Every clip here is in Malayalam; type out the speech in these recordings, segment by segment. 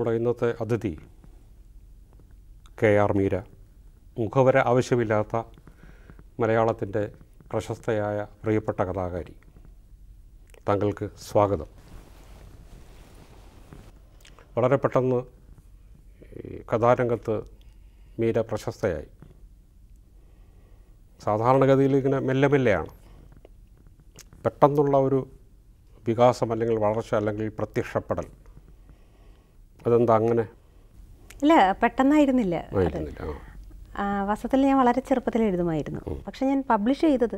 നമ്മുടെ ഇന്നത്തെ അതിഥി KR മീര, മുഖവര ആവശ്യമില്ലാത്ത മലയാളത്തിൻ്റെ പ്രശസ്തയായ പ്രിയപ്പെട്ട കഥാകാരി. താങ്കൾക്ക് സ്വാഗതം. വളരെ പെട്ടെന്ന് കഥാരംഗത്ത് മീര പ്രശസ്തയായി. സാധാരണഗതിയിൽ ഇങ്ങനെ മെല്ലെ മെല്ലെയാണ്. പെട്ടെന്നുള്ള ഒരു വികാസം അല്ലെങ്കിൽ വളർച്ച അല്ലെങ്കിൽ പ്രത്യക്ഷപ്പെടൽ, അതെന്താ അങ്ങനെ? ഇല്ല, പെട്ടെന്നായിരുന്നില്ല. വാസ്തവത്തിൽ ഞാൻ വളരെ ചെറുപ്പത്തിൽ എഴുതുമായിരുന്നു. പക്ഷെ ഞാൻ പബ്ലിഷ് ചെയ്തത്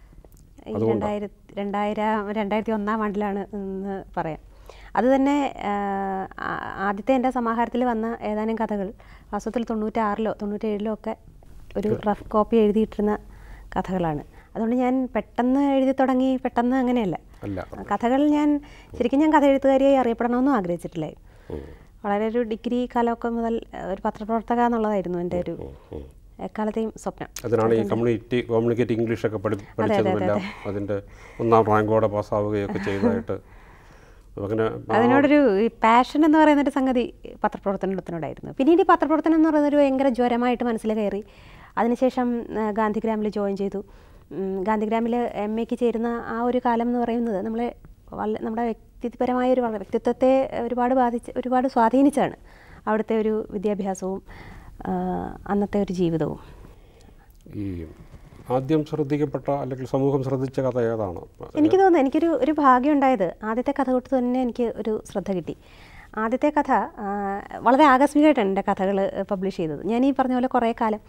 2001 ആണ്ടിലാണ് എന്ന് പറയാം. അത് തന്നെ ആദ്യത്തെ എൻ്റെ സമാഹാരത്തിൽ വന്ന ഏതാനും കഥകൾ വാസ്തവത്തിൽ 96-ലോ 97-ലോ ഒക്കെ ഒരു റഫ് കോപ്പി എഴുതിയിട്ടിരുന്ന കഥകളാണ്. അതുകൊണ്ട് ഞാൻ പെട്ടെന്ന് എഴുതി തുടങ്ങി, പെട്ടെന്ന് അങ്ങനെയല്ല. കഥകൾ ഞാൻ ശരിക്കും കഥ എഴുത്തുകാരിയായി അറിയപ്പെടണമെന്നും ആഗ്രഹിച്ചിട്ടില്ലായിരുന്നു. വളരെ ഒരു ഡിഗ്രി കാലമൊക്കെ മുതൽ ഒരു പത്രപ്രവർത്തക എന്നുള്ളതായിരുന്നു എൻ്റെ ഒരു എക്കാലത്തെയും സ്വപ്നം. അതിനാണ് ഈ കമ്മ്യൂണിക്കേറ്റ് ഇംഗ്ലീഷൊക്കെ പഠിച്ചതുമെല്ലാം അതിൻ്റെ 1ാം റാങ്കോടെ പാസ്സാവുകയൊക്കെ ചെയ്തതായിട്ട്. അതിനോടൊരു പാഷൻ എന്ന് പറയുന്നൊരു സംഗതി പത്രപ്രവർത്തനത്തിനോടായിരുന്നു. പിന്നീട് ഈ പത്രപ്രവർത്തനം എന്ന് പറയുന്നൊരു ഭയങ്കര ജ്വരമായിട്ട് മനസ്സിൽ കയറി. അതിനുശേഷം ഗാന്ധിഗ്രാമിൽ ജോയിൻ ചെയ്തു. ഗാന്ധിഗ്രാമിൽ MA-ക്ക് ചേരുന്ന ആ ഒരു കാലം എന്ന് പറയുന്നത് നമ്മുടെ വ്യക്തിപരമായ ഒരു വ്യക്തിത്വത്തെ ഒരുപാട് സ്വാധീനിച്ചാണ് അവിടുത്തെ ഒരു വിദ്യാഭ്യാസവും അന്നത്തെ ഒരു ജീവിതവും. ഈ ആദ്യം ശ്രദ്ധിക്കപ്പെട്ട അല്ലെങ്കിൽ സമൂഹം ശ്രദ്ധിച്ച കഥ ഏതാണ്? എനിക്ക് തോന്നുന്നു എനിക്കൊരു ഭാഗ്യം ഉണ്ടായത് ആദ്യത്തെ കഥ തൊട്ട് തന്നെ എനിക്ക് ഒരു ശ്രദ്ധ കിട്ടി. ആദ്യത്തെ കഥ വളരെ ആകസ്മികമായിട്ടാണ് എൻ്റെ കഥകൾ പബ്ലിഷ് ചെയ്തത്. ഞാൻ ഈ പറഞ്ഞ പോലെ കുറേ കാലം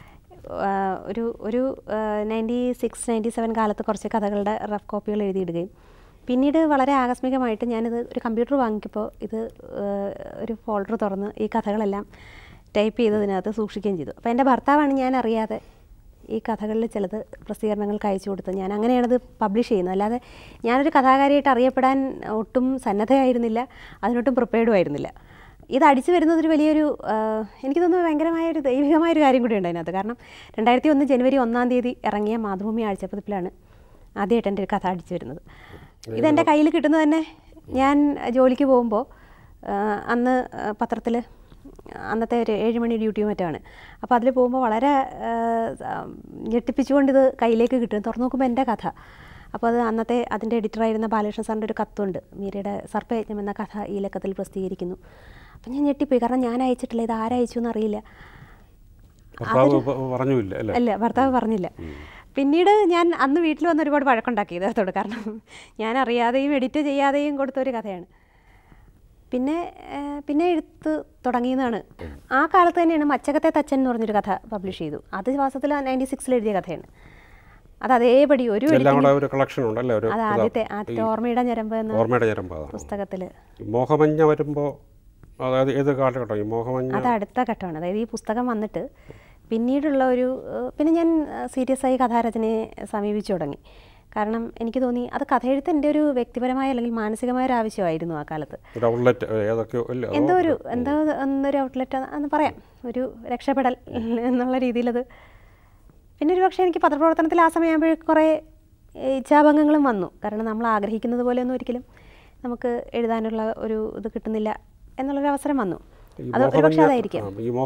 ഒരു 96-97 കാലത്ത് കുറച്ച് കഥകളുടെ റഫ് കോപ്പികൾ എഴുതിയിടുകയും പിന്നീട് വളരെ ആകസ്മികമായിട്ട് ഞാനിത് ഒരു കമ്പ്യൂട്ടർ വാങ്ങിയപ്പോൾ ഇത് ഒരു ഫോൾഡർ തുറന്ന് ഈ കഥകളെല്ലാം ടൈപ്പ് ചെയ്തതിനകത്ത് സൂക്ഷിക്കുകയും ചെയ്തു. അപ്പോൾ എൻ്റെ ഭർത്താവാണ് ഞാൻ അറിയാതെ ഈ കഥകളിൽ ചിലത് പ്രസിദ്ധീകരണങ്ങൾക്ക് അയച്ചു കൊടുത്ത് ഞാൻ അങ്ങനെയാണത് പബ്ലിഷ് ചെയ്യുന്നത്. അല്ലാതെ ഞാനൊരു കഥാകാരിയായിട്ട് അറിയപ്പെടാൻ ഒട്ടും സന്നദ്ധയായിരുന്നില്ല, അതിനൊട്ടും പ്രിപ്പയർഡും ആയിരുന്നില്ല. ഇത് അടിച്ചു വരുന്നതൊരു വലിയൊരു എനിക്ക് തോന്നുന്നു ഭയങ്കരമായൊരു ദൈവികമായൊരു കാര്യം കൂടി ഉണ്ട് അതിനകത്ത്. കാരണം 2001 ജനുവരി 1-ാം തീയതി ഇറങ്ങിയ മാതൃഭൂമി ആഴ്ചപ്പതിപ്പിലാണ് ആദ്യമായിട്ട് എൻ്റെ ഒരു കഥ അടിച്ചു വരുന്നത്. ഇതെൻ്റെ കയ്യിൽ കിട്ടുന്നത് തന്നെ ഞാൻ ജോലിക്ക് പോകുമ്പോൾ അന്ന് പത്രത്തിൽ അന്നത്തെ ഒരു 7 മണി ഡ്യൂട്ടിയോ മറ്റാണ്. അപ്പോൾ അതിൽ പോകുമ്പോൾ വളരെ ഞെട്ടിപ്പിച്ചുകൊണ്ട് ഇത് കയ്യിലേക്ക് കിട്ടും. തുറന്നു നോക്കുമ്പോൾ എൻ്റെ കഥ. അപ്പോൾ അത് അതിൻ്റെ എഡിറ്ററായിരുന്ന ബാലകൃഷ്ണ സാറിൻ്റെ ഒരു കത്തുണ്ട്, മീരയുടെ സർപ്പയജ്ഞം എന്ന കഥ ഈ ലക്കത്തിൽ പ്രസിദ്ധീകരിക്കുന്നു. അപ്പം ഞാൻ ഞെട്ടിപ്പോയി. കാരണം ഞാൻ അയച്ചിട്ടില്ല, ഇത് ആരയച്ചു എന്നറിയില്ല. അല്ല, ഭർത്താവ് പറഞ്ഞില്ല. പിന്നീട് ഞാൻ അന്ന് വീട്ടിൽ വന്ന് ഒരുപാട് വഴക്കുണ്ടാക്കി ഇതോട്. കാരണം ഞാൻ അറിയാതെയും എഡിറ്റ് ചെയ്യാതെയും കൊടുത്തൊരു കഥയാണ്. പിന്നെ എഴുത്ത് തുടങ്ങിയതാണ്. ആ കാലത്ത് തന്നെയാണ് മച്ചകത്തെ തച്ചൻ എന്ന് പറഞ്ഞൊരു കഥ പബ്ലിഷ് ചെയ്തു. അത് വാസ്തവത്തിൽ 96-ൽ എഴുതിയ കഥയാണ്. അത് അതേപടി ഒരു അത് ആദ്യത്തെ ഓർമ്മയുടെ ഞരമ്പ് എന്ന പുസ്തകത്തിൽ മോഹമഞ്ഞ വരുമ്പോൾ അത് അടുത്ത ഘട്ടമാണ്. അതായത് ഈ പുസ്തകം വന്നിട്ട് പിന്നീടുള്ള പിന്നെ ഞാൻ സീരിയസ് ആയി കഥാരചനയെ സമീപിച്ചു തുടങ്ങി. കാരണം എനിക്ക് തോന്നി അത് കഥയെഴുത്ത് എൻ്റെ ഒരു വ്യക്തിപരമായ അല്ലെങ്കിൽ മാനസികമായ ഒരു ആവശ്യമായിരുന്നു ആ കാലത്ത്. എന്തോ ഒരു ഔട്ട്ലെറ്റ് എന്ന് പറയാം, ഒരു രക്ഷപ്പെടൽ എന്നുള്ള രീതിയിലത്. പിന്നെ ഒരു പക്ഷേ എനിക്ക് പത്രപ്രവർത്തനത്തിൽ ആ സമയമാകുമ്പോഴേക്കും കുറേ ഇച്ഛാഭംഗങ്ങളും വന്നു. കാരണം നമ്മൾ ആഗ്രഹിക്കുന്നത് പോലെയൊന്നും ഒരിക്കലും നമുക്ക് എഴുതാനുള്ള ഒരു ഇത് കിട്ടുന്നില്ല എന്നുള്ളൊരു അവസരം വന്നു. അത് ഒരുപക്ഷെ അതായിരിക്കും.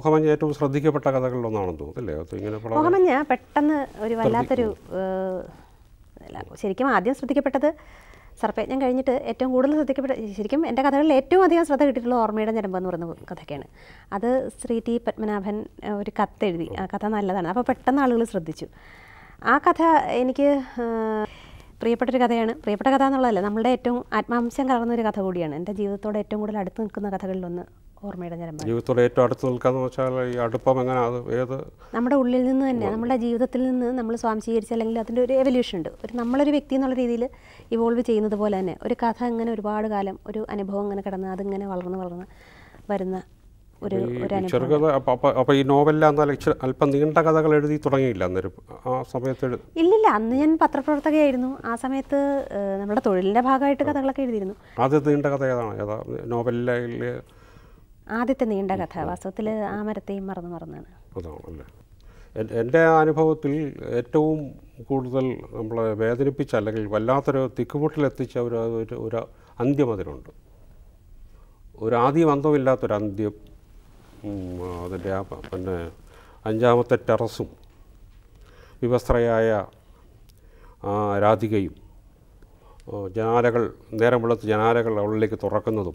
മോഹമഞ്ഞ പെട്ടെന്ന് ഒരു വല്ലാത്തൊരു ശരിക്കും ആദ്യം ശ്രദ്ധിക്കപ്പെട്ടത് സർപ്പയജ്ഞം കഴിഞ്ഞിട്ട് ഏറ്റവും കൂടുതൽ ശരിക്കും എൻ്റെ കഥകളിൽ ഏറ്റവും അധികം ശ്രദ്ധ കിട്ടിയിട്ടുള്ള ഓർമ്മയുടെ ഞരമ്പ് എന്ന് പറയുന്ന കഥയ്ക്കാണ്. അത് ശ്രീ ടി പത്മനാഭൻ ഒരു കത്തെഴുതി. ആ കഥ നല്ലതാണ്. അപ്പോൾ പെട്ടെന്ന് ആളുകൾ ശ്രദ്ധിച്ചു. ആ കഥ എനിക്ക് പ്രിയപ്പെട്ടൊരു കഥയാണ്. പ്രിയപ്പെട്ട കഥ എന്നുള്ളതല്ല, നമ്മളുടെ ഏറ്റവും ആത്മാംശം കലർന്നൊരു കഥ കൂടിയാണ്. എൻ്റെ ജീവിതത്തോട് ഏറ്റവും കൂടുതൽ അടുത്ത് നിൽക്കുന്ന കഥകളിലൊന്ന് ഓർമ്മയുടെ ഞരമ്പ്. ജീവിതത്തോട് ഏറ്റവും അടുത്ത് നിൽക്കാന്ന് വെച്ചാൽ ഈ അടുപ്പം എങ്ങനെ? നമ്മുടെ ഉള്ളിൽ നിന്ന് തന്നെ, നമ്മുടെ ജീവിതത്തിൽ നിന്ന് നമ്മൾ സ്വാംശീകരിച്ച അല്ലെങ്കിൽ അതിൻ്റെ ഒരു എവല്യൂഷൻ ഉണ്ട്. നമ്മളൊരു വ്യക്തി എന്നുള്ള രീതിയിൽ ഇവോൾവ് ചെയ്യുന്നത് പോലെ തന്നെ ഒരു കഥ ഇങ്ങനെ ഒരുപാട് കാലം ഒരു അനുഭവം ഇങ്ങനെ കിടന്ന് അതിങ്ങനെ വളർന്ന് വരുന്ന ഒരു അനുഭവം. അപ്പോൾ ഈ നോവലിൽ അല്പം നീണ്ട കഥകൾ എഴുതി തുടങ്ങിയില്ല അന്നേരം ആ സമയത്ത്? ഇല്ലില്ല, അന്ന് ഞാൻ പത്രപ്രവർത്തകയായിരുന്നു. ആ സമയത്ത് നമ്മുടെ തൊഴിലിൻ്റെ ഭാഗമായിട്ട് കഥകളൊക്കെ എഴുതിയിരുന്നു. ആദ്യത്തെ നീണ്ട കഥ ഏതാണ്? നോവലിലെ ആദ്യത്തെ നീണ്ട കഥ വാസ്തവത്തിൽ ആ മരത്തെയും മറന്നാണ്. അതാണല്ലേ. എൻ്റെ അനുഭവത്തിൽ ഏറ്റവും കൂടുതൽ നമ്മളെ വേദനിപ്പിച്ച അല്ലെങ്കിൽ വല്ലാത്തൊരു തിക്കുമുട്ടിലെത്തിച്ച ഒരു അന്ത്യം അതിനുണ്ട്. ഒരു ആദ്യം അന്തമില്ലാത്തൊരു അന്ത്യം. അതിൻ്റെ പിന്നെ 5ാമത്തെ ടെറസും വിവസ്ത്രയായ രാധികയും ജനാലകൾ നേരം വെളുത്ത് ജനാലകൾ അവളിലേക്ക് തുറക്കുന്നതും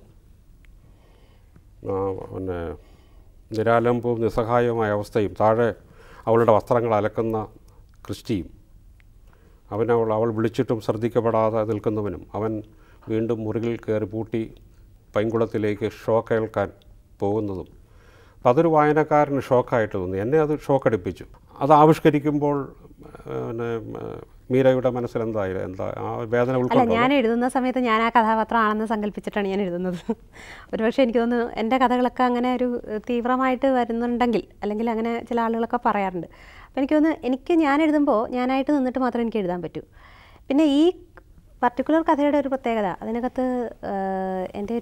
പിന്നെ നിരാലംബവും നിസ്സഹായവുമായ അവസ്ഥയും താഴെ അവളുടെ വസ്ത്രങ്ങൾ അലക്കുന്ന ക്രിസ്റ്റിയും അവൾ വിളിച്ചിട്ടും ശ്രദ്ധിക്കപ്പെടാതെ നിൽക്കുന്നവനും അവൻ വീണ്ടും മുറിയിൽ കയറി പൂട്ടി പൈങ്കുളത്തിലേക്ക് ഷോ കേൾക്കാൻ പോകുന്നതും അപ്പം അതൊരു വായനക്കാരന് ഷോക്കായിട്ട് തോന്നി. എന്നെ അത് ഷോക്കടിപ്പിച്ചു. അത് ആവിഷ്കരിക്കുമ്പോൾ പിന്നെ മീരയുടെ മനസ്സിൽ എന്താ ആ വേദന ഉൾക്കൊണ്ടു? ഞാൻ എഴുതുന്ന സമയത്ത് ഞാൻ ആ കഥാപാത്രമാണെന്ന് സങ്കല്പിച്ചിട്ടാണ് ഞാൻ എഴുതുന്നത്. ഒരുപക്ഷെ എനിക്ക് തോന്നുന്നു എൻ്റെ കഥകളൊക്കെ അങ്ങനെ ഒരു തീവ്രമായിട്ട് വരുന്നുണ്ടെങ്കിൽ, അല്ലെങ്കിൽ അങ്ങനെ ചില ആളുകളൊക്കെ പറയാറുണ്ട്. അപ്പോൾ എനിക്ക് തോന്നുന്നു ഞാൻ എഴുതുമ്പോൾ ഞാനായിട്ട് നിന്നിട്ട് മാത്രമേ എനിക്ക് എഴുതാൻ പറ്റൂ. പിന്നെ ഈ പർട്ടിക്കുലർ കഥയുടെ ഒരു പ്രത്യേകത, അതിനകത്ത് എൻ്റെ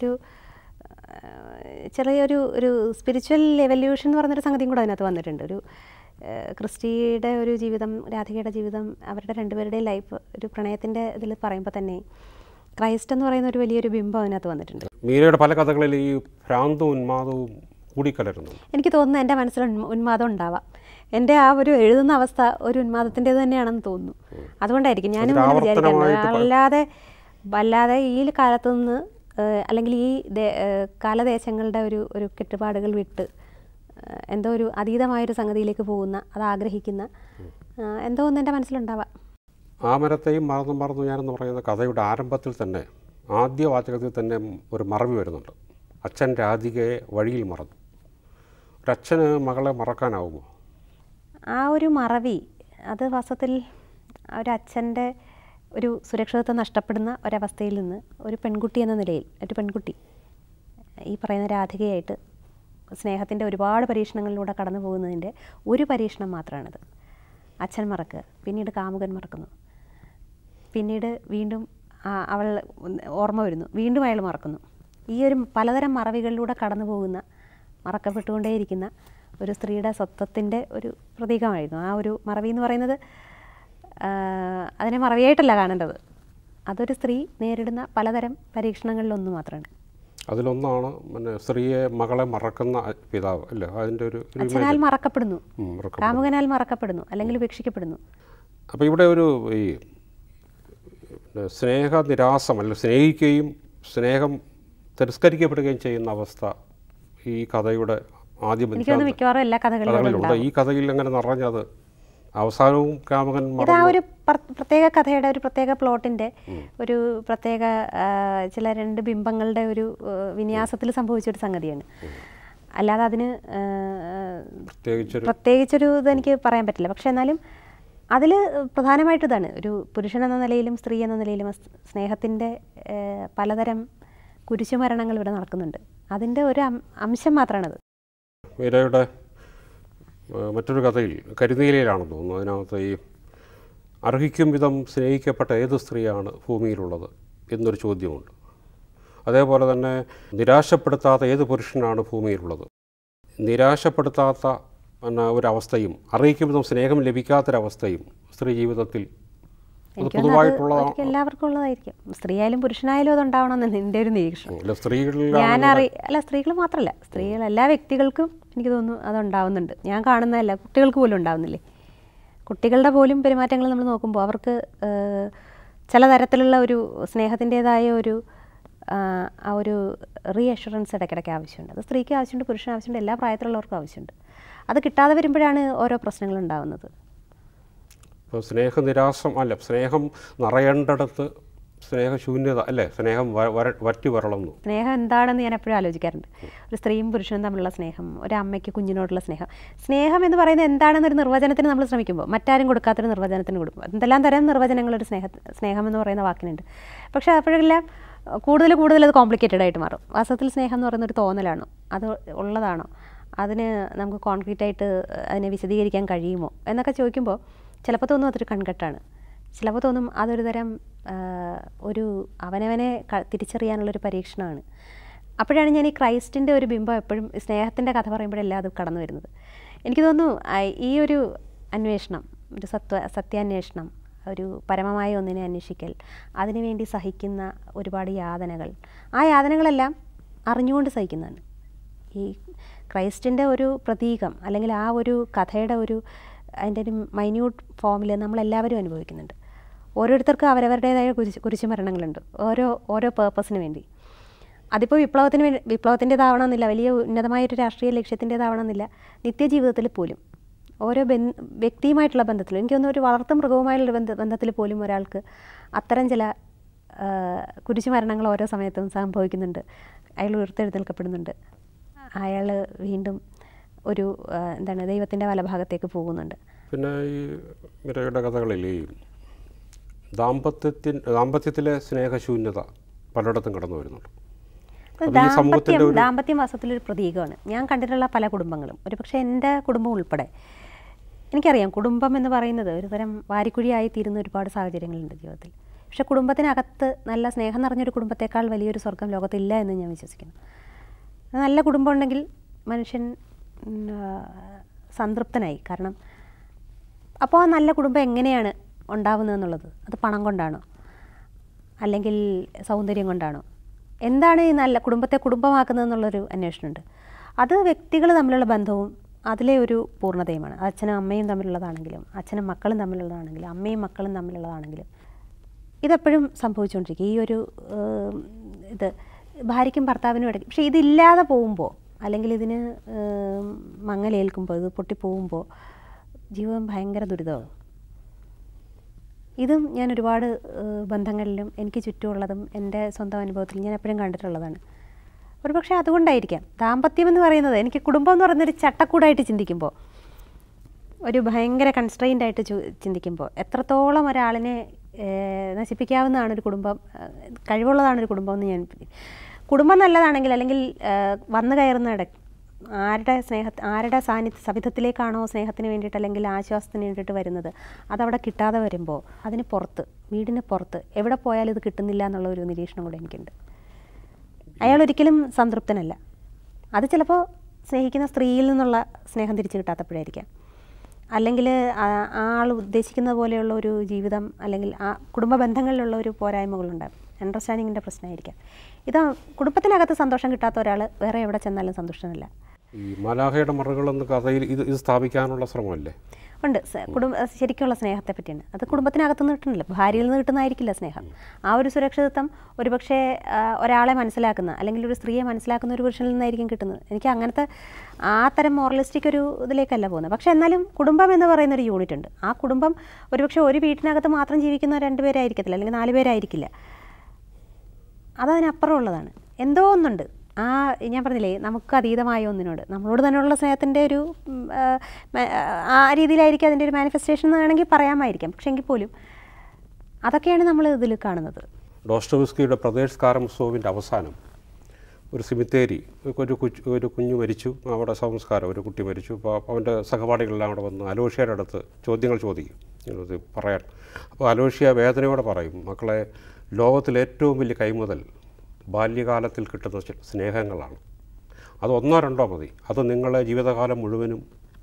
ചെറിയൊരു സ്പിരിച്വൽ എവല്യൂഷൻ എന്ന് പറഞ്ഞൊരു സംഗതിയും കൂടെ അതിനകത്ത് വന്നിട്ടുണ്ട്. ക്രിസ്റ്റിയുടെ ഒരു ജീവിതം, രാധികയുടെ ജീവിതം, അവരുടെ രണ്ടുപേരുടെയും ലൈഫ് ഒരു പ്രണയത്തിൻ്റെ ഇതിൽ പറയുമ്പോൾ തന്നെ ക്രൈസ്റ്റ് എന്ന് പറയുന്ന ഒരു വലിയൊരു ബിംബം അതിനകത്ത് വന്നിട്ടുണ്ട്. മീരയുടെ പല കഥകളിൽ ഈ ഭ്രാന്തവും ഉന്മാദവും കൂടിക്കലരുന്നു. എനിക്ക് തോന്നുന്നു എൻ്റെ മനസ്സിൽ ഉന്മാദം ഉണ്ടാവാം. എൻ്റെ ആ ഒരു എഴുതുന്ന അവസ്ഥ ഒരു ഉന്മാദത്തിൻ്റേത് തന്നെയാണെന്ന് തോന്നുന്നു. അതുകൊണ്ടായിരിക്കും ഞാനും വിചാരിക്കുന്നത്. അല്ലാതെ ഈ കാലത്തു നിന്ന് അല്ലെങ്കിൽ ഈ കാലദേശങ്ങളുടെ ഒരു കെട്ടുപാടുകൾ വിട്ട് എന്തോ ഒരു അതീതമായൊരു സംഗതിയിലേക്ക് പോകുന്ന, അത് ആഗ്രഹിക്കുന്ന എന്തോ ഒന്ന് എൻ്റെ മനസ്സിലുണ്ടാവാം. ആ മരത്തെയും മറന്നു ഞാനെന്ന് പറയുന്ന കഥയുടെ ആരംഭത്തിൽ തന്നെ, ആദ്യ വാചകത്തിൽ തന്നെ ഒരു മറവി വരുന്നുണ്ട്. അച്ഛൻ രാധികയെ വഴിയിൽ മറന്നു. ഒരച്ഛന് മകളെ മറക്കാനാവുമോ? ആ ഒരു മറവി, അത് വാസ്തവത്തിൽ ഒരച്ഛൻ്റെ ഒരു സുരക്ഷിതത്വം നഷ്ടപ്പെടുന്ന ഒരവസ്ഥയിൽ നിന്ന് ഒരു പെൺകുട്ടി എന്ന നിലയിൽ, ഒരു പെൺകുട്ടി ഈ പറയുന്ന രാധികയായിട്ട് സ്നേഹത്തിൻ്റെ ഒരുപാട് പരീക്ഷണങ്ങളിലൂടെ കടന്നു പോകുന്നതിൻ്റെ ഒരു പരീക്ഷണം മാത്രമാണിത്. അച്ഛൻ മറക്കുക, പിന്നീട് കാമുകൻ മറക്കുന്നു, പിന്നീട് വീണ്ടും അവൾ ഓർമ്മ വരുന്നു, വീണ്ടും അയാൾ മറക്കുന്നു. ഈ ഒരു പലതരം മറവികളിലൂടെ കടന്നു പോകുന്ന, മറക്കപ്പെട്ടുകൊണ്ടേയിരിക്കുന്ന ഒരു സ്ത്രീയുടെ സ്വത്വത്തിൻ്റെ ഒരു പ്രതീകമായിരുന്നു ആ ഒരു മറവി എന്ന് പറയുന്നത്. അതിനെ മറവിയായിട്ടല്ല കാണേണ്ടത്, അതൊരു സ്ത്രീ നേരിടുന്ന പലതരം പരീക്ഷണങ്ങളിലൊന്നു മാത്രമാണ്. അതിലൊന്നാണ് പിന്നെ സ്ത്രീയെ, മകളെ മറക്കുന്ന പിതാവ് അല്ലേ? അതിൻ്റെ അച്ഛനാൽ മറക്കപ്പെടുന്നു, കാമുകനാൽ മറക്കപ്പെടുന്നു, അല്ലെങ്കിൽ ഉപേക്ഷിക്കപ്പെടുന്നു. അപ്പോൾ ഇവിടെ ഈ സ്നേഹനിരാസം, അല്ലെങ്കിൽ സ്നേഹിക്കുകയും സ്നേഹം തിരസ്കരിക്കപ്പെടുകയും ചെയ്യുന്ന അവസ്ഥ ഈ കഥയുടെ ആദ്യം മിക്കവാറും എല്ലാ കഥകളിലും ഈ കഥയിൽ അങ്ങനെ നിറഞ്ഞത് അവസാനവും കാമുകൻ. ഇത് ആ ഒരു പ്രത്യേക കഥയുടെ ഒരു പ്രത്യേക പ്ലോട്ടിൻ്റെ ഒരു പ്രത്യേക ചില രണ്ട് ബിംബങ്ങളുടെ ഒരു വിന്യാസത്തിൽ സംഭവിച്ചൊരു സംഗതിയാണ്. അല്ലാതെ അതിന് പ്രത്യേകിച്ചൊരു ഇതെനിക്ക് പറയാൻ പറ്റില്ല. പക്ഷെ എന്നാലും അതിൽ പ്രധാനമായിട്ട് ഇതാണ്, ഒരു പുരുഷൻ എന്ന നിലയിലും സ്ത്രീ എന്ന നിലയിലും സ്നേഹത്തിൻ്റെ പലതരം കുരിശുമരണങ്ങൾ ഇവിടെ നടക്കുന്നുണ്ട്. അതിൻ്റെ ഒരു അംശം മാത്രമാണത്. മീരയുടെ മറ്റൊരു കഥയിൽ കരുനീലയിലാണെന്ന് തോന്നുന്നു. അതിനകത്ത് ഈ അർഹിക്കും വിധം സ്നേഹിക്കപ്പെട്ട ഏത് സ്ത്രീയാണ് ഭൂമിയിലുള്ളത് എന്നൊരു ചോദ്യമുണ്ട്. അതേപോലെ തന്നെ നിരാശപ്പെടുത്താത്ത ഏത് പുരുഷനാണ് ഭൂമിയിലുള്ളത്. നിരാശപ്പെടുത്താത്ത ഒരവസ്ഥയും അർഹിക്കും വിധം സ്നേഹം ലഭിക്കാത്തൊരവസ്ഥയും സ്ത്രീ ജീവിതത്തിൽ പൊതുവായിട്ടുള്ളതാണ്. എല്ലാവർക്കും ഉള്ളതായിരിക്കും. സ്ത്രീയായാലും പുരുഷനായാലും അതുണ്ടാവണമെന്ന് എൻ്റെ ഒരു നിരീക്ഷണം. സ്ത്രീകൾ മാത്രമല്ല, സ്ത്രീകൾ എല്ലാ വ്യക്തികൾക്കും എനിക്ക് തോന്നുന്നു അതുണ്ടാവുന്നുണ്ട്. ഞാൻ കാണുന്നതല്ല, കുട്ടികൾക്ക് പോലും ഉണ്ടാവുന്നില്ലേ. കുട്ടികളുടെ പോലും പെരുമാറ്റങ്ങൾ നമ്മൾ നോക്കുമ്പോൾ അവർക്ക് ചില തരത്തിലുള്ള ഒരു സ്നേഹത്തിൻ്റേതായ ആ ഒരു റീഅഷുറൻസ് ഇടയ്ക്കിടയ്ക്ക് ആവശ്യമുണ്ട്. അത് സ്ത്രീക്ക് ആവശ്യമുണ്ട്, പുരുഷന് ആവശ്യമുണ്ട്, എല്ലാ പ്രായത്തിലുള്ളവർക്കും ആവശ്യമുണ്ട്. അത് കിട്ടാതെ വരുമ്പോഴാണ് ഓരോ പ്രശ്നങ്ങളുണ്ടാവുന്നത്. ഇപ്പോൾ സ്നേഹനിരാസം അല്ല, സ്നേഹം നിറയേണ്ടടുത്ത് സ്നേഹശൂന്യത അല്ലേ, സ്നേഹം വറ്റി വരളുന്നു. സ്നേഹം എന്താണെന്ന് ഞാൻ എപ്പോഴും ആലോചിക്കാറുണ്ട്. ഒരു സ്ത്രീയും പുരുഷനും തമ്മിലുള്ള സ്നേഹം, ഒരു അമ്മയ്ക്ക് കുഞ്ഞിനോടുള്ള സ്നേഹം എന്ന് പറയുന്നത് എന്താണെന്നൊരു നിർവചനത്തിന് നമ്മൾ ശ്രമിക്കുമ്പോൾ മറ്റാരും കൊടുക്കാത്തൊരു നിർവചനത്തിന് കൊടുക്കും. എന്തെല്ലാം തരം നിർവചനങ്ങളൊരു സ്നേഹം എന്ന് പറയുന്ന വാക്കിനുണ്ട്. പക്ഷേ അപ്പോഴെല്ലാം കൂടുതൽ അത് കോംപ്ലിക്കേറ്റഡ് ആയിട്ട് മാറും. വാസ്തവത്തിൽ സ്നേഹം എന്ന് പറയുന്നൊരു തോന്നലാണോ, അത് ഉള്ളതാണോ, അതിന് നമുക്ക് കോൺക്രീറ്റായിട്ട് അതിനെ വിശദീകരിക്കാൻ കഴിയുമോ എന്നൊക്കെ ചോദിക്കുമ്പോൾ ചിലപ്പോൾ തോന്നും അതൊരു കൺകെട്ടാണ്, ചിലപ്പോൾ തോന്നും അതൊരു തരം ഒരു അവനവനെ തിരിച്ചറിയാനുള്ളൊരു പരീക്ഷണമാണ്. അപ്പോഴാണ് ഞാൻ ഈ ക്രൈസ്റ്റിൻ്റെ ഒരു ബിംബം എപ്പോഴും സ്നേഹത്തിൻ്റെ കഥ പറയുമ്പോഴെല്ലാം അത് കടന്നു വരുന്നത്. എനിക്ക് തോന്നുന്നു ഈ ഒരു അന്വേഷണം, ഒരു സത്യാന്വേഷണം, ഒരു പരമമായ ഒന്നിനെ അന്വേഷിക്കൽ, അതിനുവേണ്ടി സഹിക്കുന്ന ഒരുപാട് യാതനകൾ, ആ യാതനകളെല്ലാം അറിഞ്ഞുകൊണ്ട് സഹിക്കുന്നതാണ്. ഈ ക്രൈസ്റ്റിൻ്റെ ഒരു പ്രതീകം അല്ലെങ്കിൽ ആ ഒരു കഥയുടെ അതിൻ്റെ ഒരു മൈന്യൂട്ട് ഫോമിൽ നമ്മളെല്ലാവരും അനുഭവിക്കുന്നുണ്ട്. ഓരോരുത്തർക്കും അവരവരുടേതായ കുരിശുമരണങ്ങളുണ്ട്, ഓരോ പേർപ്പസിന് വേണ്ടി. അതിപ്പോൾ വിപ്ലവത്തിൻ്റെതാവണമെന്നില്ല, വലിയ ഉന്നതമായൊരു രാഷ്ട്രീയ ലക്ഷ്യത്തിൻ്റെതാവണമെന്നില്ല. നിത്യജീവിതത്തിൽ പോലും ഓരോ വ്യക്തിയുമായിട്ടുള്ള ബന്ധത്തിൽ, എനിക്ക് തോന്നുന്നു ഒരു വളർത്തു മൃഗവുമായുള്ള ബന്ധത്തിൽ പോലും ഒരാൾക്ക് അത്തരം ചില കുരിശുമരണങ്ങൾ ഓരോ സമയത്തും സംഭവിക്കുന്നുണ്ട്. അയാൾ ഉയർത്തെഴുന്നേൽക്കപ്പെടുന്നുണ്ട്, അയാൾ വീണ്ടും ഒരു ദൈവത്തിൻ്റെ വലഭാഗത്തേക്ക് പോകുന്നുണ്ട്. പിന്നെ ഈ മിരയുടെ കഥകളിൽ ഈ ദാമ്പത്യത്തിലെ സ്നേഹശൂന്യത പലയിടത്തും കടന്നു വരുന്നുണ്ട്. ദാമ്പത്യം വാസത്തിലൊരു പ്രതീകമാണ്. ഞാൻ കണ്ടിട്ടുള്ള പല കുടുംബങ്ങളും, ഒരു പക്ഷേ എൻ്റെ കുടുംബം ഉൾപ്പെടെ, എനിക്കറിയാം കുടുംബം എന്ന് പറയുന്നത് ഒരു തരം വാരിക്കുഴിയായി തീരുന്ന ഒരുപാട് സാഹചര്യങ്ങളുണ്ട് ജീവിതത്തിൽ. പക്ഷേ കുടുംബത്തിനകത്ത് നല്ല സ്നേഹം നിറഞ്ഞൊരു കുടുംബത്തേക്കാൾ വലിയൊരു സ്വർഗം ലോകത്തില്ല എന്ന് ഞാൻ വിശ്വസിക്കുന്നു. നല്ല കുടുംബം ഉണ്ടെങ്കിൽ മനുഷ്യൻ സംതൃപ്തനായി. കാരണം അപ്പോൾ ആ നല്ല കുടുംബം എങ്ങനെയാണ് ഉണ്ടാവുന്നതെന്നുള്ളത്, അത് പണം കൊണ്ടാണോ അല്ലെങ്കിൽ സൗന്ദര്യം കൊണ്ടാണോ, എന്താണ് ഈ നല്ല കുടുംബത്തെ കുടുംബമാക്കുന്നതെന്നുള്ളൊരു അന്വേഷണമുണ്ട്. അത് വ്യക്തികൾ തമ്മിലുള്ള ബന്ധവും അതിലെ ഒരു പൂർണ്ണതയുമാണ്. അച്ഛനും അമ്മയും തമ്മിലുള്ളതാണെങ്കിലും, അച്ഛനും മക്കളും തമ്മിലുള്ളതാണെങ്കിലും, അമ്മയും മക്കളും തമ്മിലുള്ളതാണെങ്കിലും, ഇതെപ്പോഴും സംഭവിച്ചുകൊണ്ടിരിക്കും. ഈ ഒരു ഇത് ഭാര്യയ്ക്കും ഭർത്താവിനും ഇടയ്ക്ക്. പക്ഷേ ഇതില്ലാതെ പോകുമ്പോൾ അല്ലെങ്കിൽ ഇതിന് മങ്ങലേൽക്കുമ്പോൾ, ഇത് പൊട്ടിപ്പോകുമ്പോൾ ജീവിതം ഭയങ്കര ദുരിതമാകും. ഇതും ഞാൻ ഒരുപാട് ബന്ധങ്ങളിലും എനിക്ക് ചുറ്റുമുള്ളതും എൻ്റെ സ്വന്തം അനുഭവത്തിൽ ഞാൻ എപ്പോഴും കണ്ടിട്ടുള്ളതാണ്. ഒരു പക്ഷേ അതുകൊണ്ടായിരിക്കാം ദാമ്പത്യം എന്ന് പറയുന്നത്, എനിക്ക് കുടുംബം എന്ന് പറയുന്നൊരു ചട്ടക്കൂടായിട്ട് ചിന്തിക്കുമ്പോൾ, ഒരു ഭയങ്കര കൺസ്ട്രെയിൻ്റ് ആയിട്ട് ചിന്തിക്കുമ്പോൾ, എത്രത്തോളം ഒരാളിനെ നശിപ്പിക്കാവുന്നതാണ് ഒരു കുടുംബം, കഴിവുള്ളതാണ് ഒരു കുടുംബം എന്ന് ഞാൻ. കുടുംബം നല്ലതാണെങ്കിൽ അല്ലെങ്കിൽ വന്നു കയറുന്ന ആരുടെ സവിധത്തിലേക്കാണോ സ്നേഹത്തിന് വേണ്ടിയിട്ട് അല്ലെങ്കിൽ ആശ്വാസത്തിന് വേണ്ടിയിട്ട് വരുന്നത്, അതവിടെ കിട്ടാതെ വരുമ്പോൾ അതിന് പുറത്ത്, വീടിന് പുറത്ത് എവിടെ പോയാലും ഇത് കിട്ടുന്നില്ല എന്നുള്ള ഒരു നിരീക്ഷണം കൂടെ എനിക്കുണ്ട്. അയാൾ ഒരിക്കലും സംതൃപ്തനല്ല. അത് ചിലപ്പോൾ സ്നേഹിക്കുന്ന സ്ത്രീയിൽ നിന്നുള്ള സ്നേഹം തിരിച്ചു കിട്ടാത്തപ്പോഴായിരിക്കാം, അല്ലെങ്കിൽ ആൾ ഉദ്ദേശിക്കുന്ന പോലെയുള്ള ഒരു ജീവിതം അല്ലെങ്കിൽ ആ കുടുംബ ബന്ധങ്ങളിലുള്ള ഒരു പോരായ്മകളുണ്ടാകും, അണ്ടർസ്റ്റാൻഡിങ്ങിൻ്റെ പ്രശ്നമായിരിക്കാം. ഇത് കുടുംബത്തിനകത്ത് സന്തോഷം കിട്ടാത്ത ഒരാൾ വേറെ എവിടെ ചെന്നാലും സന്തുഷ്ടനല്ല. ഈ മാലാഖയുടെ മറുകളെന്ന കഥയിൽ ഇത് സ്ഥാപിക്കാനുള്ള ശ്രമമല്ലേ? ഉണ്ട്. ശരിക്കുള്ള സ്നേഹത്തെ പറ്റിയാണ്. അത് കുടുംബത്തിനകത്ത് നിന്ന് കിട്ടുന്നില്ല, ഭാര്യയിൽ നിന്ന് കിട്ടുന്നതായിരിക്കില്ല സ്നേഹം. ആ ഒരു സുരക്ഷിതത്വം ഒരുപക്ഷെ ഒരാളെ മനസ്സിലാക്കുന്ന അല്ലെങ്കിൽ ഒരു സ്ത്രീയെ മനസ്സിലാക്കുന്ന ഒരു പുരുഷനിൽ നിന്നായിരിക്കും കിട്ടുന്നത്. എനിക്ക് അങ്ങനത്തെ ആ തരം മോറലിസ്റ്റിക് ഒരു ഇതിലേക്കല്ല പോകുന്നത്. പക്ഷേ എന്നാലും കുടുംബം എന്ന് പറയുന്നൊരു യൂണിറ്റ് ഉണ്ട്. ആ കുടുംബം ഒരുപക്ഷെ ഒരു വീട്ടിനകത്ത് മാത്രം ജീവിക്കുന്ന 2 പേരായിരിക്കത്തില്ല, അല്ലെങ്കിൽ 4 പേരായിരിക്കില്ല. അതതിനപ്പുറം ഉള്ളതാണ്. എന്തോ ഒന്നുണ്ട് ആ, ഞാൻ പറഞ്ഞില്ലേ, നമുക്ക് അതീതമായ ഒന്നിനോട്, നമ്മളോട് തന്നെയുള്ള സ്നേഹത്തിൻ്റെ ഒരു ആ രീതിയിലായിരിക്കും അതിൻ്റെ ഒരു മാനിഫെസ്റ്റേഷൻ എന്ന് വേണമെങ്കിൽ പറയാമായിരിക്കാം. പക്ഷെ എങ്കിൽ പോലും അതൊക്കെയാണ് നമ്മൾ ഇതിൽ കാണുന്നത്. ഡോസ്റ്റോവസ്കിയുടെ പ്രദേശ് കാരംസോവിൻ്റെ അവസാനം ഒരു സിമിത്തേരി, ഒരു കുഞ്ഞു മരിച്ചു, അവിടെ സംസ്കാരം, ഒരു കുട്ടി മരിച്ചു. അപ്പോൾ അവൻ്റെ സഹപാഠികളെല്ലാം അവിടെ വന്ന് അലോഷ്യയുടെ അടുത്ത് ചോദ്യങ്ങൾ ചോദിക്കും ഇത് പറയാൻ. അപ്പോൾ അലോഷ്യ വേദനയോടെ പറയും, മക്കളെ, ലോകത്തിലെ ഏറ്റവും വലിയ കൈമുതൽ ബാല്യകാലത്തിൽ കിട്ടുന്ന സ്നേഹങ്ങളാണ്. അത് 1 or 2 മതി, അത് നിങ്ങളെ ജീവിതകാലം മുഴുവനും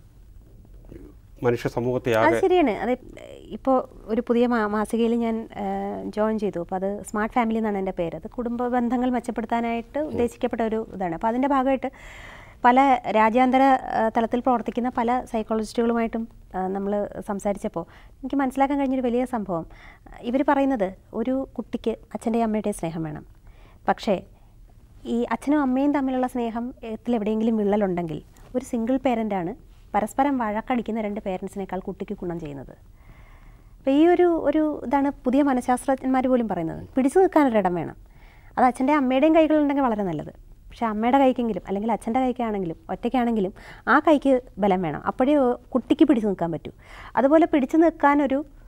മനുഷ്യ സമൂഹത്തെ അത് ശരിയാണ്. അത് ഇപ്പോൾ ഒരു പുതിയ മാസികയിൽ ഞാൻ ജോയിൻ ചെയ്തു. അപ്പോൾ അത് സ്മാർട്ട് ഫാമിലി എന്നാണ് എൻ്റെ പേര്. അത് കുടുംബ ബന്ധങ്ങൾ മെച്ചപ്പെടുത്താനായിട്ട് ഉദ്ദേശിക്കപ്പെട്ട ഒരു ഇതാണ്. അപ്പോൾ അതിൻ്റെ ഭാഗമായിട്ട് പല രാജ്യാന്തര തലത്തിൽ പ്രവർത്തിക്കുന്ന പല സൈക്കോളജിസ്റ്റുകളുമായിട്ടും നമ്മൾ സംസാരിച്ചപ്പോൾ എനിക്ക് മനസ്സിലാക്കാൻ കഴിഞ്ഞൊരു വലിയ സംഭവം, ഇവർ പറയുന്നത് ഒരു കുട്ടിക്ക് അച്ഛൻ്റെയും അമ്മയുടെയും സ്നേഹം വേണം. പക്ഷേ ഈ അച്ഛനും അമ്മയും തമ്മിലുള്ള സ്നേഹത്തിൽ എവിടെയെങ്കിലും വിള്ളലുണ്ടെങ്കിൽ ഒരു സിംഗിൾ പേരൻ്റാണ് പരസ്പരം വഴക്കടിക്കുന്ന 2 പേരൻസിനേക്കാൾ കുട്ടിക്ക് ഗുണം ചെയ്യുന്നത്. അപ്പോൾ ഈ ഒരു ഇതാണ് പുതിയ മനഃശാസ്ത്രജ്ഞന്മാർ പോലും പറയുന്നത്. പിടിച്ചു നിൽക്കാനൊരിടം വേണം. അത് അച്ഛൻ്റെയും അമ്മയുടെയും കൈകളുണ്ടെങ്കിൽ വളരെ നല്ലത്. പക്ഷേ അമ്മയുടെ കൈക്കെങ്കിലും അല്ലെങ്കിൽ അച്ഛൻ്റെ കൈക്കാണെങ്കിലും ഒറ്റയ്ക്കാണെങ്കിലും ആ കൈക്ക് ബലം വേണം. അപ്പോഴേ കുട്ടിക്ക് പിടിച്ചു നിൽക്കാൻ പറ്റൂ. അതുപോലെ പിടിച്ചു നിൽക്കാൻ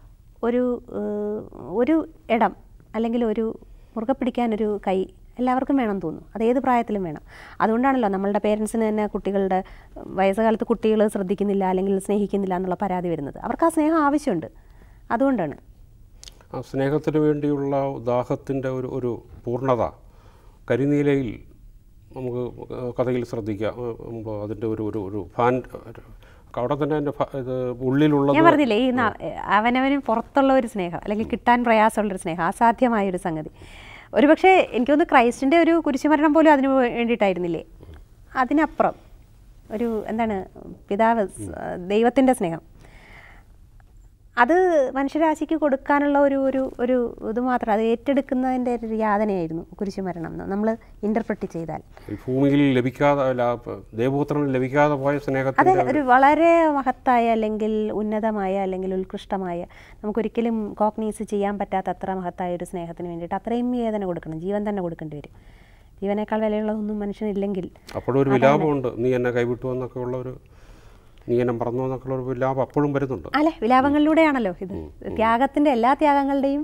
ഒരു ഇടം അല്ലെങ്കിൽ ഒരു മുറുകെ പിടിക്കാനൊരു കൈ എല്ലാവർക്കും വേണം തോന്നുന്നു. അത് ഏത് പ്രായത്തിലും വേണം. അതുകൊണ്ടാണല്ലോ നമ്മളുടെ പേരൻസിന് തന്നെ കുട്ടികളുടെ വയസ്സുകാലത്ത് കുട്ടികൾ ശ്രദ്ധിക്കുന്നില്ല അല്ലെങ്കിൽ സ്നേഹിക്കുന്നില്ല എന്നുള്ള പരാതി വരുന്നത്. അവർക്ക് ആ സ്നേഹം ആവശ്യമുണ്ട്. അതുകൊണ്ടാണ് ആ സ്നേഹത്തിന് വേണ്ടിയുള്ള ദാഹത്തിൻ്റെ ഒരു പൂർണ്ണത കരിനീലയിൽ നമുക്ക് കഥയിൽ ശ്രദ്ധിക്കാം. അതിൻ്റെ ഒരു ഫാൻ അവിടെ തന്നെ എൻ്റെ ഇത് ഉള്ളിലുള്ള, ഞാൻ പറഞ്ഞില്ലേ, ഈ അവനവന് പുറത്തുള്ള ഒരു സ്നേഹം അല്ലെങ്കിൽ കിട്ടാൻ പ്രയാസമുള്ളൊരു സ്നേഹം, അസാധ്യമായൊരു സംഗതി. ഒരുപക്ഷെ എനിക്കൊന്ന് ക്രൈസ്റ്റിൻ്റെ ഒരു കുരിശുമരണം പോലും അതിന് വേണ്ടിയിട്ടായിരുന്നില്ലേ, അതിനപ്പുറം ഒരു എന്താണ് പിതാവ് ദൈവത്തിൻ്റെ സ്നേഹം, അത് മനുഷ്യരാശിക്ക് കൊടുക്കാനുള്ള ഒരു ഇത് മാത്രം, അത് ഏറ്റെടുക്കുന്നതിൻ്റെ ഒരു യാതനയായിരുന്നു കുരിശുമരണം നമ്മൾ ഇൻ്റർപ്രറ്റ് ചെയ്താൽ. ഭൂമിയിൽ ലഭിക്കാതെ ദേവപുത്രന് ലഭിക്കാതെ പോയ സ്നേഹത്തെ അത് ഒരു വളരെ മഹത്തായ അല്ലെങ്കിൽ ഉന്നതമായ അല്ലെങ്കിൽ ഉത്കൃഷ്ടമായ, നമുക്കൊരിക്കലും കോഗ്നൈസ് ചെയ്യാൻ പറ്റാത്ത അത്ര മഹത്തായ ഒരു സ്നേഹത്തിന് വേണ്ടിയിട്ട് അത്രയും വേദന കൊടുക്കണം, ജീവൻ തന്നെ കൊടുക്കേണ്ടി വരും. ജീവനേക്കാൾ വിലയുള്ളതൊന്നും മനുഷ്യനില്ലെങ്കിൽ. അപ്പോഴൊരു വിലാപമുണ്ട്, നീ എന്നെ കൈവിട്ടു എന്നൊക്കെ ഉള്ള ഒരു, നീ എന്നെ മറന്നു എന്നൊക്കെയുള്ള ഒരു വിലാപം അപ്പോഴും വരുന്നുണ്ട്. അല്ലെ, വിലാപങ്ങളിലൂടെയാണല്ലോ ഇത്. ത്യാഗത്തിൻ്റെ എല്ലാ ത്യാഗങ്ങളുടെയും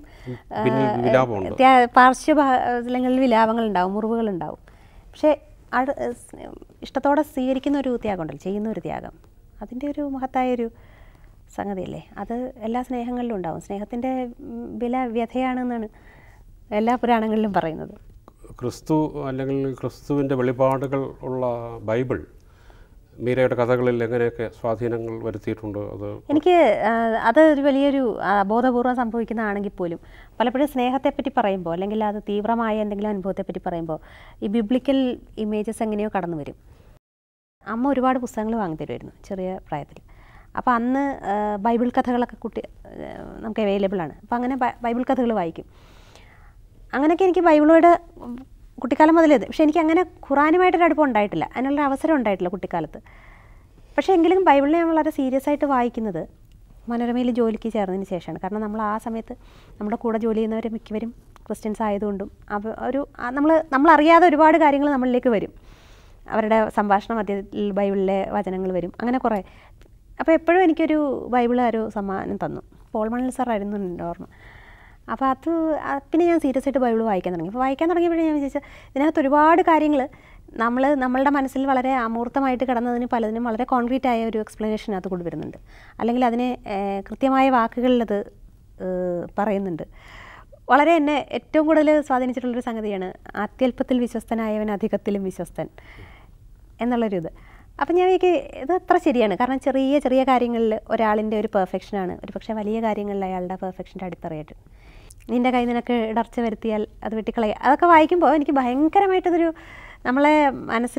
പാർശ്വഫലങ്ങളിൽ വിലാപങ്ങളുണ്ടാവും, മുറിവുകളുണ്ടാവും. പക്ഷേ ഇഷ്ടത്തോടെ സ്വീകരിക്കുന്ന ഒരു ത്യാഗം ഉണ്ടല്ലോ, ചെയ്യുന്ന ഒരു ത്യാഗം, അതിൻ്റെ ഒരു മഹത്തായൊരു സംഗതിയല്ലേ. അത് എല്ലാ സ്നേഹങ്ങളിലും ഉണ്ടാവും. സ്നേഹത്തിൻ്റെ വില വ്യഥയാണെന്നാണ് എല്ലാ പുരാണങ്ങളിലും പറയുന്നത്. ക്രിസ്തു അല്ലെങ്കിൽ ക്രിസ്തുവിൻ്റെ വെളിപാടുകൾ ഉള്ള ബൈബിൾ മീരയുടെ കഥകളിൽ എങ്ങനെയൊക്കെ സ്വാധീനങ്ങൾ വരുത്തിയിട്ടുണ്ട്? എനിക്ക് അത് ഒരു വലിയൊരു ബോധപൂർവ്വം സംഭവിക്കുന്നതാണെങ്കിൽ പോലും പലപ്പോഴും സ്നേഹത്തെപ്പറ്റി പറയുമ്പോൾ അല്ലെങ്കിൽ അത് തീവ്രമായ എന്തെങ്കിലും അനുഭവത്തെപ്പറ്റി പറയുമ്പോൾ ഈ ബിബ്ലിക്കൽ ഇമേജസ് എങ്ങനെയോ കടന്നു വരും. അമ്മ ഒരുപാട് പുസ്തകങ്ങൾ വാങ്ങിത്തരുമായിരുന്നു ചെറിയ പ്രായത്തിൽ. അപ്പോൾ അന്ന് ബൈബിൾ കഥകളൊക്കെ നമുക്ക് അവൈലബിൾ ആണ്. അപ്പോൾ അങ്ങനെ ബൈബിൾ കഥകൾ വായിക്കും. അങ്ങനെയൊക്കെ എനിക്ക് ബൈബിളോട് കുട്ടിക്കാലം മുതലേ, പക്ഷേ എനിക്ക് അങ്ങനെ ഖുറാനുമായിട്ടൊരു അടുപ്പം ഉണ്ടായിട്ടില്ല, അതിനുള്ള അവസരം ഉണ്ടായിട്ടില്ല കുട്ടിക്കാലത്ത്. പക്ഷേ എങ്കിലും ബൈബിളിനെ ഞാൻ വളരെ സീരിയസ് ആയിട്ട് വായിക്കുന്നത് മനോരമയിൽ ജോലിക്ക് ചേർന്നതിന് ശേഷമാണ്. കാരണം നമ്മൾ ആ സമയത്ത് നമ്മുടെ കൂടെ ജോലി ചെയ്യുന്നവർ മിക്കവരും ക്രിസ്ത്യൻസ് ആയതുകൊണ്ടും ഒരു നമ്മളറിയാതെ ഒരുപാട് കാര്യങ്ങൾ നമ്മളിലേക്ക് വരും. അവരുടെ സംഭാഷണ മധ്യത്തിൽ ബൈബിളിലെ വചനങ്ങൾ വരും, അങ്ങനെ കുറേ. അപ്പോൾ എപ്പോഴും എനിക്കൊരു ബൈബിൾ ഒരു സമ്മാനം തന്നു. പോൾ മണൽ സാറായിരുന്നു എൻ്റെ ഓർമ്മ. അപ്പോൾ പിന്നെ ഞാൻ സീരിയസ് ആയിട്ട് ബൈബിൾ വായിക്കാൻ തുടങ്ങി. അപ്പോൾ വായിക്കാൻ തുടങ്ങിയപ്പോഴേ ഞാൻ വിചാരിച്ചത് ഇതിനകത്ത് ഒരുപാട് കാര്യങ്ങൾ നമ്മളുടെ മനസ്സിൽ വളരെ അമൂർത്തമായിട്ട് കിടന്നതിന് പലതിനും വളരെ കോൺക്രീറ്റ് ആയ ഒരു എക്സ്പ്ലനേഷൻ അത് കൊണ്ടുവരുന്നുണ്ട്, അല്ലെങ്കിൽ അതിനെ കൃത്യമായ വാക്കുകളിലത് പറയുന്നുണ്ട്. വളരെ എന്നെ ഏറ്റവും കൂടുതൽ സ്വാധീനിച്ചിട്ടുള്ളൊരു സംഗതിയാണ് അത്യല്പത്തിൽ വിശ്വസ്തനായവൻ അധികത്തിലും വിശ്വസ്തൻ എന്നുള്ളൊരിത്. അപ്പം ഞാൻ എനിക്ക് ഇത് അത്ര ശരിയാണ്. കാരണം ചെറിയ ചെറിയ കാര്യങ്ങളിൽ ഒരാളിൻ്റെ ഒരു പെർഫെക്ഷനാണ് ഒരു പക്ഷേ വലിയ കാര്യങ്ങളിൽ അയാളുടെ പെർഫെക്ഷൻ്റെ അടിത്തറയായിട്ട്. നിൻ്റെ കൈ നിനക്ക് ഇടർച്ച വരുത്തിയാൽ അത് വെട്ടിക്കളയുക, അതൊക്കെ വായിക്കുമ്പോൾ എനിക്ക് ഭയങ്കരമായിട്ടതൊരു നമ്മളെ മനസ്സിൽ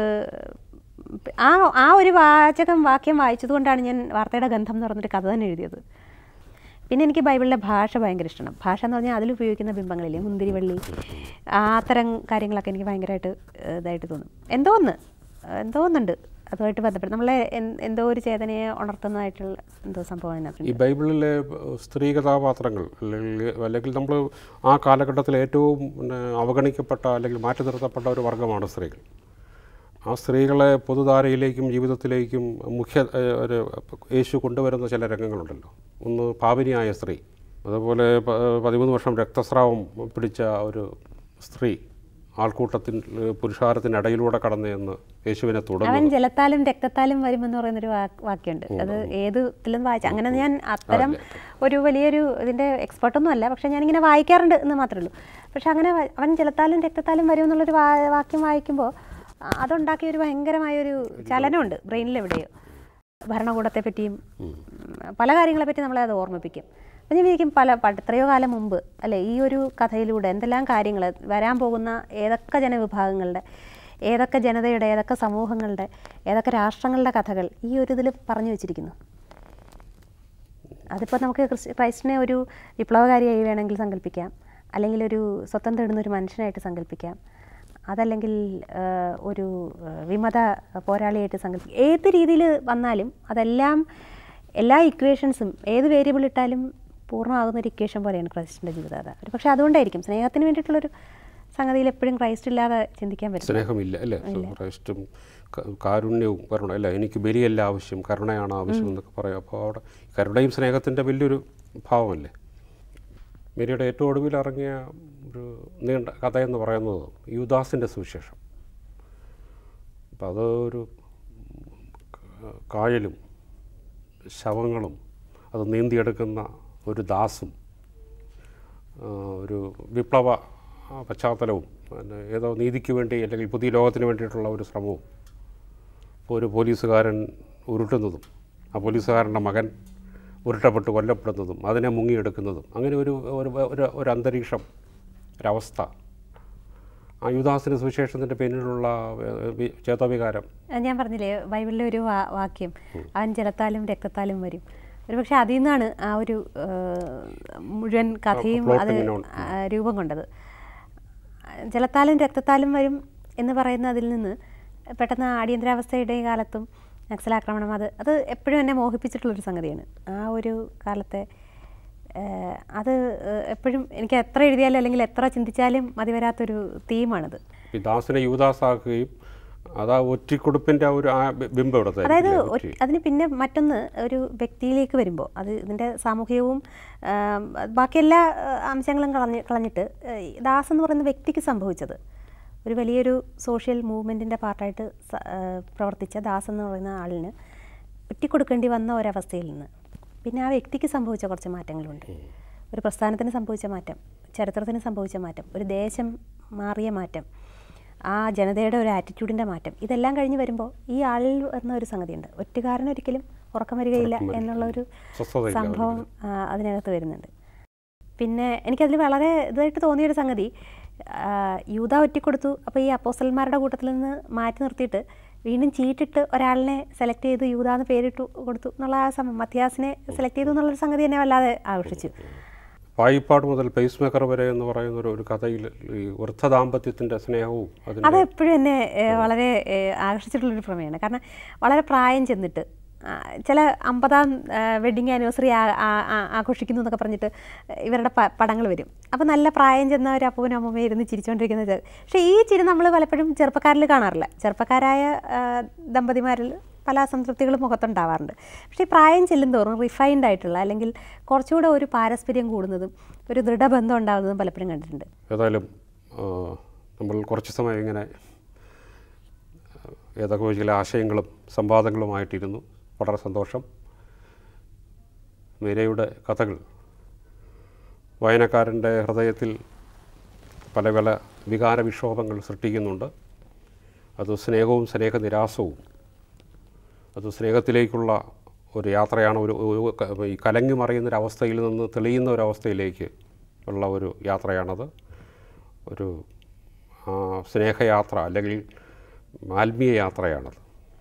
ആ ഒരു വാക്യം വായിച്ചതുകൊണ്ടാണ് ഞാൻ വാർത്തയുടെ ഗന്ധം എന്ന് പറഞ്ഞൊരു കഥ തന്നെ എഴുതിയത്. പിന്നെ എനിക്ക് ബൈബിളിലെ ഭാഷ ഭയങ്കര ഇഷ്ടമാണ്. ഭാഷ എന്ന് പറഞ്ഞാൽ അതിൽ ഉപയോഗിക്കുന്ന ബിംബങ്ങളില്ലേ, മുന്തിരിവള്ളി, അത്തരം കാര്യങ്ങളൊക്കെ എനിക്ക് ഭയങ്കരമായിട്ട് ഇതായിട്ട് തോന്നും. എന്തോന്നുണ്ട് അതുമായിട്ട് ബന്ധപ്പെട്ട് നമ്മളെ എന്തോ ഒരു ചേതനയെ ഉണർത്തുന്നതായിട്ടുള്ള എന്തോ സംഭവം അതിനകത്ത്. ഈ ബൈബിളിലെ സ്ത്രീ കഥാപാത്രങ്ങൾ അല്ലെങ്കിൽ നമ്മൾ ആ കാലഘട്ടത്തിൽ ഏറ്റവും അവഗണിക്കപ്പെട്ട അല്ലെങ്കിൽ മാറ്റി നിർത്തപ്പെട്ട ഒരു വർഗ്ഗമാണ് സ്ത്രീകൾ. ആ സ്ത്രീകളെ പൊതുധാരയിലേക്കും ജീവിതത്തിലേക്കും ഒരു യേശു കൊണ്ടുവരുന്ന ചില രംഗങ്ങളുണ്ടല്ലോ. ഒന്ന് പാപിനിയായ സ്ത്രീ, അതുപോലെ 13 വർഷം രക്തസ്രാവം പിടിച്ച ഒരു സ്ത്രീ ആൾക്കൂട്ടത്തിൽ പുരുഷാരത്തിനിടയിലൂടെ കടന്നെന്ന് യേശുവിനെ തുടർന്നു. അവൻ ജലത്താലും രക്തത്താലും വരുമെന്ന് പറയുന്നൊരു വാക്യമുണ്ട്. അത് ഏതിലും വായിച്ച അങ്ങനെ ഞാൻ അത്തരം ഒരു വലിയൊരു ഇതിൻ്റെ എക്സ്പേർട്ടൊന്നും അല്ല, പക്ഷേ ഞാനിങ്ങനെ വായിക്കാറുണ്ട് എന്ന് മാത്രമേ ഉള്ളൂ. പക്ഷെ അങ്ങനെ അവൻ ജലത്താലും രക്തത്താലും വരുമെന്നുള്ളൊരു വാക്യം വായിക്കുമ്പോൾ അതുണ്ടാക്കിയ ഒരു ഭയങ്കരമായൊരു ചലനമുണ്ട് ബ്രെയിനിൽ. എവിടെയോ ഭരണകൂടത്തെ പറ്റിയും പല കാര്യങ്ങളെ പറ്റി നമ്മളെ അത് ഓർമ്മിപ്പിക്കും. അപ്പം ഞാൻ വിചാരിക്കും എത്രയോ കാലം മുമ്പ് അല്ലേ ഈ ഒരു കഥയിലൂടെ എന്തെല്ലാം കാര്യങ്ങൾ വരാൻ പോകുന്ന ഏതൊക്കെ ജനവിഭാഗങ്ങളുടെ, ഏതൊക്കെ ജനതയുടെ, ഏതൊക്കെ സമൂഹങ്ങളുടെ, ഏതൊക്കെ രാഷ്ട്രങ്ങളുടെ കഥകൾ ഈ ഒരു ഇതിൽ പറഞ്ഞു വെച്ചിരിക്കുന്നു. അതിപ്പോൾ നമുക്ക് ക്രൈസ്റ്റിനെ ഒരു വിപ്ലവകാരിയായി വേണമെങ്കിൽ സങ്കല്പിക്കാം, അല്ലെങ്കിൽ ഒരു സ്വത്തം തേടുന്ന ഒരു മനുഷ്യനായിട്ട് സങ്കല്പിക്കാം, അതല്ലെങ്കിൽ ഒരു വിമത പോരാളിയായിട്ട് സങ്കല്പിക്കാം. ഏത് രീതിയിൽ വന്നാലും അതെല്ലാം എല്ലാ ഇക്വേഷൻസും ഏത് വേരിയബിൾ ഇട്ടാലും പൂർണ്ണമാകുന്നൊരു ഇക്വേഷൻ പോലെയാണ് ക്രൈസ്റ്റിൻ്റെ ജീവിതകഥ. ഒരു പക്ഷേ അതുകൊണ്ടായിരിക്കും സ്നേഹത്തിന് വേണ്ടിയിട്ടുള്ളൊരു സംഗതിയിൽ എപ്പോഴും ക്രൈസ്റ്റ് ഇല്ലാതെ ചിന്തിക്കാൻ പറ്റും. സ്നേഹമില്ല അല്ലേ, ക്രൈസ്റ്റും കാരുണ്യവും കരുണ അല്ല, എനിക്ക് ബലിയല്ല ആവശ്യം, കരുണയാണ് ആവശ്യം എന്നൊക്കെ പറയാം. അപ്പോൾ അവിടെ കരുണയും സ്നേഹത്തിൻ്റെ വലിയൊരു ഭാവമല്ലേ. മേരിയുടെ ഏറ്റവും ഒടുവിൽ ഇറങ്ങിയ ഒരു നീണ്ട കഥയെന്ന് പറയുന്നത് യൂദാസിൻ്റെ സുവിശേഷം. അപ്പം അത് ഒരു കായലും ശവങ്ങളും അത് നീന്തിയെടുക്കുന്ന ഒരു ദാസും ഒരു വിപ്ലവ പശ്ചാത്തലവും പിന്നെ ഏതോ നീതിക്ക് വേണ്ടി അല്ലെങ്കിൽ പുതിയ ലോകത്തിന് വേണ്ടിയിട്ടുള്ള ഒരു ശ്രമവും, ഒരു പോലീസുകാരൻ ഉരുട്ടുന്നതും ആ പോലീസുകാരൻ്റെ മകൻ ഉരുട്ടപ്പെട്ട് കൊല്ലപ്പെടുന്നതും അതിനെ മുങ്ങിയെടുക്കുന്നതും, അങ്ങനെ ഒരു അന്തരീക്ഷം ഒരവസ്ഥ, ആ യൂദാസിൻ്റെ സുവിശേഷത്തിൻ്റെ പിന്നിലുള്ള ചേതോവികാരം. ഞാൻ പറഞ്ഞില്ലേ ബൈബിളിലെ ഒരു വാക്യം, അവൻ ജലത്താലും രക്തത്താലും വരും. ഒരുപക്ഷെ അതിൽ നിന്നാണ് ആ ഒരു മുഴുവൻ കഥയും അത് രൂപം കൊണ്ടത്. ജലത്താലും രക്തത്താലും വരും എന്ന് പറയുന്ന അതിൽ നിന്ന് പെട്ടെന്ന് അടിയന്തരാവസ്ഥയുടെ കാലത്തും നക്സലാക്രമണം അത് എപ്പോഴും എന്നെ മോഹിപ്പിച്ചിട്ടുള്ളൊരു സംഗതിയാണ്. ആ ഒരു കാലത്തെ അത് എപ്പോഴും എനിക്ക് എത്ര എഴുതിയാലും അല്ലെങ്കിൽ എത്ര ചിന്തിച്ചാലും മതി വരാത്തൊരു തീമാണത്. ദാസിനെ യൂദാസാക്കുകയും അതാ ഒറ്റിക്കൊടുപ്പിൻ്റെ ഒരു ബിംബം എടുത്തത്. അതായത് അതിന് പിന്നെ മറ്റൊന്ന് ഒരു വ്യക്തിയിലേക്ക് വരുമ്പോൾ അത് ഇതിൻ്റെ സാമൂഹികവും ബാക്കി എല്ലാ അംശങ്ങളും കളഞ്ഞിട്ട് ദാസ് എന്ന് പറയുന്ന വ്യക്തിക്ക് സംഭവിച്ചത് ഒരു വലിയൊരു സോഷ്യൽ മൂവ്മെൻറ്റിൻ്റെ പാർട്ടായിട്ട് പ്രവർത്തിച്ച ദാസ് എന്ന് പറയുന്ന ആളിന് ഒറ്റിക്കൊടുക്കേണ്ടി വന്ന ഒരവസ്ഥയിൽ നിന്ന് പിന്നെ ആ വ്യക്തിക്ക് സംഭവിച്ച കുറച്ച് മാറ്റങ്ങളുണ്ട്. ഒരു പ്രസ്ഥാനത്തിന് സംഭവിച്ച മാറ്റം, ചരിത്രത്തിന് സംഭവിച്ച മാറ്റം, ഒരു ദേശം മാറിയ മാറ്റം, ആ ജനതയുടെ ഒരു ആറ്റിറ്റ്യൂഡിൻ്റെ മാറ്റം, ഇതെല്ലാം കഴിഞ്ഞ് വരുമ്പോൾ ഈ ആളിൽ വരുന്ന ഒരു സംഗതിയുണ്ട്. ഒറ്റുകാരനൊരിക്കലും ഉറക്കം വരികയില്ല എന്നുള്ളൊരു സംഭവം അതിനകത്ത് വരുന്നുണ്ട്. പിന്നെ എനിക്കതിൽ വളരെ ഇതായിട്ട് തോന്നിയൊരു സംഗതി, യൂദാ ഒറ്റിക്കൊടുത്തു, അപ്പോൾ ഈ അപ്പോസ്തലന്മാരുടെ കൂട്ടത്തിൽ നിന്ന് മാറ്റി നിർത്തിയിട്ട് വീണ്ടും ചീട്ടിട്ട് ഒരാളിനെ സെലക്ട് ചെയ്ത് യൂദാന്ന് പേരിട്ട് കൊടുത്തു എന്നുള്ള ആ മത്യാസിനെ സെലക്ട് ചെയ്തു എന്നുള്ളൊരു സംഗതി എന്നെ വല്ലാതെ ആകർഷിച്ചു. പായിപ്പാട് മുതൽ പേസ് മേക്കർ വരെ എന്ന് പറയുന്ന ഒരു കഥയിൽ ഈ വൃദ്ധ ദാമ്പത്യത്തിൻ്റെ സ്നേഹവും അതെപ്പോഴും എന്നെ വളരെ ആകർഷിച്ചിട്ടുള്ളൊരു പ്രമേയമാണ്. കാരണം വളരെ പ്രായം ചെന്നിട്ട് ചില 50ാം വെഡ്ഡിങ് ആനിവേഴ്സറി ആഘോഷിക്കുന്നു എന്നൊക്കെ പറഞ്ഞിട്ട് ഇവരുടെ പടങ്ങൾ വരും. അപ്പോൾ നല്ല പ്രായം ചെന്ന ഒരു അപ്പൂനും അമ്മൂമ്മയും ഇരുന്ന് ചിരിച്ചുകൊണ്ടിരിക്കുന്നത്. പക്ഷേ ഈ ചിരി നമ്മൾ പലപ്പോഴും ചെറുപ്പക്കാരിൽ കാണാറില്ല. ചെറുപ്പക്കാരായ ദമ്പതിമാരിൽ പല അസംതൃപ്തികളും മുഖത്തുണ്ടാവാറുണ്ട്. പക്ഷേ ഈ പ്രായം ചെല്ലും തോറും റിഫൈൻഡ് ആയിട്ടുള്ള അല്ലെങ്കിൽ കുറച്ചുകൂടെ ഒരു പാരസ്പര്യം കൂടുന്നതും ഒരു ദൃഢബന്ധം ഉണ്ടാകുന്നതും പലപ്പോഴും കണ്ടിട്ടുണ്ട്. ഏതായാലും നമ്മൾ കുറച്ച് സമയം ഇങ്ങനെ ഏതൊക്കെ ചില ആശയങ്ങളും സംവാദങ്ങളുമായിട്ടിരുന്നു. വളരെ സന്തോഷം. മീരയുടെ കഥകൾ വായനക്കാരൻ്റെ ഹൃദയത്തിൽ പല പല വികാര വിക്ഷോഭങ്ങൾ സൃഷ്ടിക്കുന്നുണ്ട്. അത് സ്നേഹവും സ്നേഹനിരാസവും, അത് സ്നേഹത്തിലേക്കുള്ള ഒരു യാത്രയാണ്. ഈ കലങ്ങി മറിയുന്നൊരവസ്ഥയിൽ നിന്ന് തെളിയുന്ന ഒരവസ്ഥയിലേക്ക് ഉള്ള ഒരു യാത്രയാണത്. ഒരു സ്നേഹയാത്ര അല്ലെങ്കിൽ ആത്മീയ യാത്രയാണത്.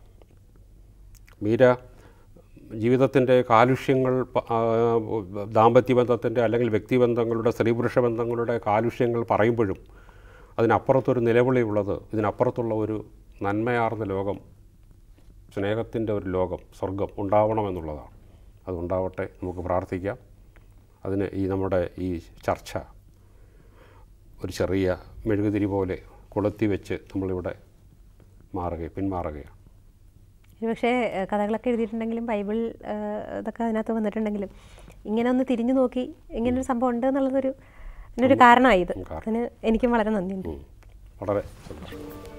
മീര ജീവിതത്തിൻ്റെ കാലുഷ്യങ്ങൾ, ദാമ്പത്യബന്ധത്തിൻ്റെ അല്ലെങ്കിൽ വ്യക്തിബന്ധങ്ങളുടെ, സ്ത്രീപുരുഷ ബന്ധങ്ങളുടെ കാലുഷ്യങ്ങൾ പറയുമ്പോഴും അതിനപ്പുറത്തൊരു നിലവിളിയുള്ളത്, ഇതിനപ്പുറത്തുള്ള ഒരു നന്മയാർന്ന ലോകം, സ്നേഹത്തിൻ്റെ ഒരു ലോകം, സ്വർഗം ഉണ്ടാവണമെന്നുള്ളതാണ്. അതുണ്ടാവട്ടെ, നമുക്ക് പ്രാർത്ഥിക്കാം. അതിന് നമ്മുടെ ഈ ചർച്ച ഒരു ചെറിയ മെഴുകുതിരി പോലെ കൊളുത്തി വെച്ച് നമ്മളിവിടെ പിന്മാറുകയാണ്. പക്ഷേ കഥകളൊക്കെ എഴുതിയിട്ടുണ്ടെങ്കിലും ബൈബിൾ ഇതൊക്കെ അതിനകത്ത് വന്നിട്ടുണ്ടെങ്കിലും ഇങ്ങനെ ഒന്ന് തിരിഞ്ഞു നോക്കി ഇങ്ങനൊരു സംഭവം ഉണ്ട് എന്നുള്ളതൊരു കാരണമായി ഇത്. അതിന് എനിക്കും വളരെ നന്ദിയുണ്ട്. വളരെ സന്തോഷം.